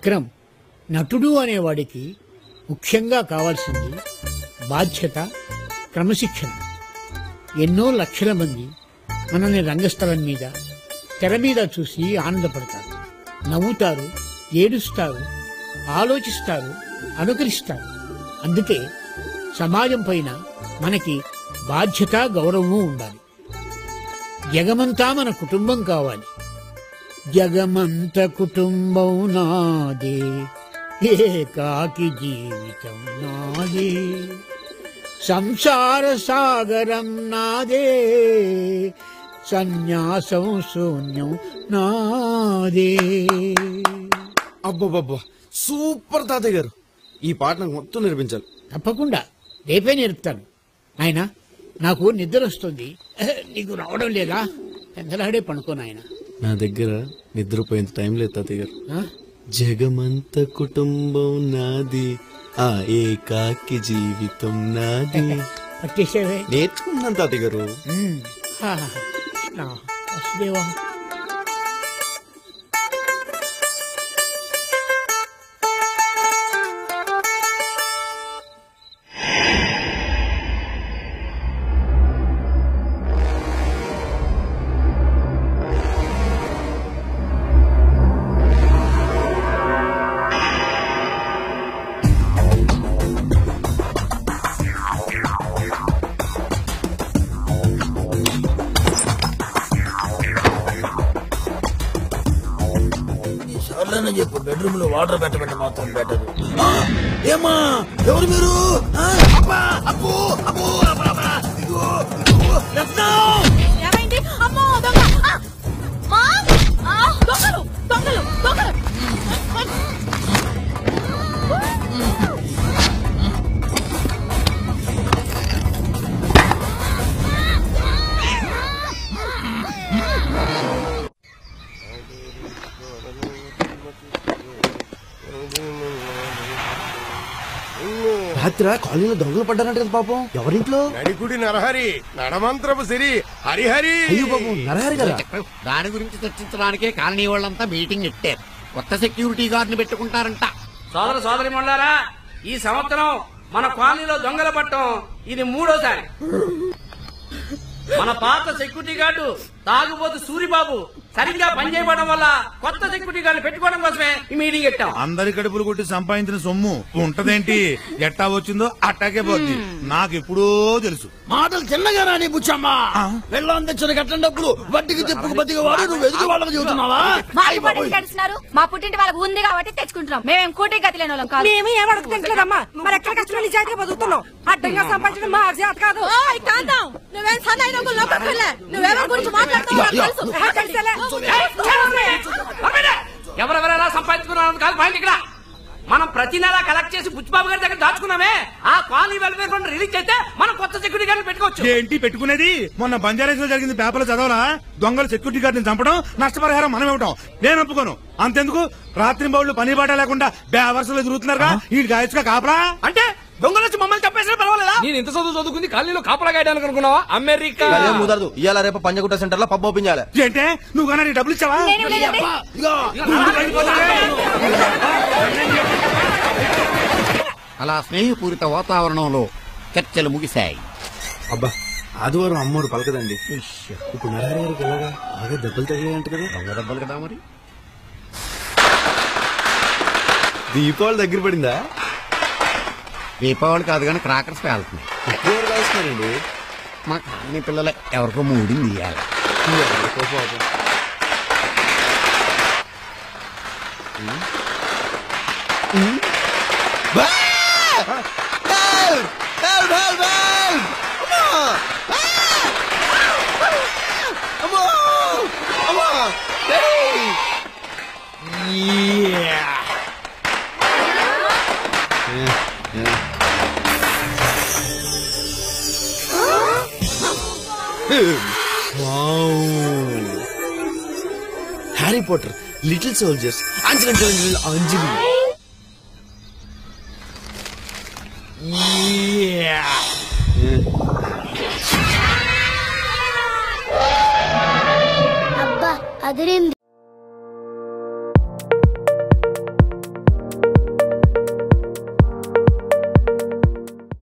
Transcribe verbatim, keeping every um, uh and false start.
విక్రమ్, నటుడు అనేవాడికి ముఖ్యంగా కావాల్సింది బాధ్యత, క్రమశిక్షణ. ఎన్నో లక్షల మంది మనల్ని రంగస్థలం మీద, తెర మీద చూసి ఆనందపడతారు, నవ్వుతారు, ఏడుస్తారు, ఆలోచిస్తారు, అనుకరిస్తారు. అందుకే సమాజం పైన మనకి బాధ్యత, గౌరవము ఉండాలి. జగమంతా మన కుటుంబం కావాలి. జగమంత కుటుంబం నాదే, ఏకాకి జీవితం నాదే, సంసార సాగరం నాదే, సన్యాసం శూన్యం నాదే. అబ్బబ్బబ్బా, సూపర్ తాతయ్య గారు. ఈ పాట నాకు మొత్తం నేర్పించాలి. తప్పకుండా రేపే నేర్పుతాను. ఆయన నాకు నిద్ర వస్తుంది, నీకు రావడం లేదా? ఎంతలాడే పనుకో నాయన. నా దగ్గర నిద్రపోయేంత టైం లేదు తాతయ్య గారు. జగమంత కుటుంబం నాది, ఆ ఏకాకి జీవితం నాది. పట్టేసేవే. నేర్చుకున్నాను తాతయ్య గారు. వసుదేవా, చెప్పు, బెడ్రూమ్ లో వాటర్ పెట్టమంటే మాత్రం బెటర్. ఏమా, ఎవరు మీరు? రాత్రి కాలనీలో దొంగలు పడ్డారంట కదా పాపం. ఎవరింట్లో? నడికుడి నరహరి, నడమంత్రపు సిరి హరిహరి. అయ్యో బాబు, నరహరి కదా. దాని గురించి చర్చించడానికే కాలనీ వాళ్ళంతా మీటింగ్ పెట్టారు. కొత్త సెక్యూరిటీ గార్డుని పెట్టుకుంటారంట. సోదర సోదరి మొండారా, ఈ సంవత్సరం మన కాలనీలో దొంగల పట్టం ఇది మూడోసారి. మన పాత సెక్యూరిటీ గార్డు తాగుబోతు సూరిబాబు సరిగ్గా పనిచేయడం వల్ల కొత్త సెక్యూరిటీ గార్డు పెట్టుకోవడం కోసమే ఈ మీటింగ్ పెట్టాం. అందరి కడుపులు కొట్టి సంపాదించిన సొమ్ము ఉంటదేంటి? ఎట్టా వచ్చిందో అట్టాకే పోద్ది. నాకు ఎప్పుడో తెలుసు. మాటలు చిన్నగా రాని బుచ్చమ్మా. వెళ్ళం తెచ్చిన కట్టిన డబ్బులు వడ్డీకి చెప్పుకు బతికి వాడు నువ్వు ఎదుగు వాళ్ళకి చెబుతున్నావా? మా పుట్టింటి వాళ్ళకి ఉంది కాబట్టి తెచ్చుకుంటున్నాం. మేమేం కూటి గతి లేని వాళ్ళం కాదు. మేము ఏం అడుగుతుంటలేదమ్మా. మరి ఎక్కడ కష్టం నిజాయితీగా బతుకుతున్నాం. అడ్డంగా సంపాదించడం మా చేత కాదు. నువ్వేం సన్నైన నువ్వెవరి గురించి మాట్లాడుతున్నావు? ఎవరెవరెలా సంపాదించుకున్నాం కాదు పాయింట్. ఇక్కడ మనం ప్రతి నెల కలెక్ట్ చేసి బుచ్చిబాబు గారి దగ్గర దాచుకున్నామే. ఆ కాలనీ వెల్ఫేర్ ఫండ్ రిలీజ్ అయితే మనం కొత్త సెక్యూరిటీ గార్డు పెట్టుకోవచ్చు. ఏంటి పెట్టుకునేది? మొన్న బంజారాస్ లో జరిగింది పేపర్లో చదవరా? దొంగలు సెక్యూరిటీ గార్డుని చంపడం, నష్టపరిహారం మనం ఇవ్వటం. నేను ఒప్పుకోను. అంతెందుకు, రాత్రి బౌళ్ళు పని బాట లేకుండా బేవర్సలు ఎదురుతున్నారుగా. ఈ గాయచుగా కాపలా అంటే దొంగలు వచ్చి మమ్మల్ని చంపేసినా పర్వాలేదా? నేను ఇంత చదువు చదువుకుంది కాలనీలో కాపలా గాయడానికి అనుకున్నావా? అమెరికా కుదరదు. ఇవాళ రేపు పంజగుట్ట సెంటర్ లో పబ్ ఓపెన్ చేయాలి. ఏంటే నువ్వు కానీ డబ్బులు ఇచ్చావా? అలా స్నేహపూరిత వాతావరణంలో చర్చలు ముగిశాయి. అబ్బా, ఆదివారం అమ్మోరు పలకదండి. ఇప్పుడు నరహరి గారికి ఎలాగా? బాగా దెబ్బలు తగిలాయంట కదా. దొంగ దెబ్బలు కదా. మరి దీపావళి దగ్గర పడిందా? దీపావళి కాదు కానీ క్రాకర్స్ పేలుతున్నాయి. ఎవరు కాల్స్తున్నారండి? మా కాలనీ పిల్లలే ఎవరికో మూడింది ఇయ్యాలి. Harry Potter, Little Soldiers, Anjali Anjali. అబ్బా అదిరింది.